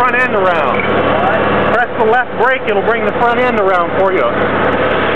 front end around. Press the left brake, it'll bring the front end around for you.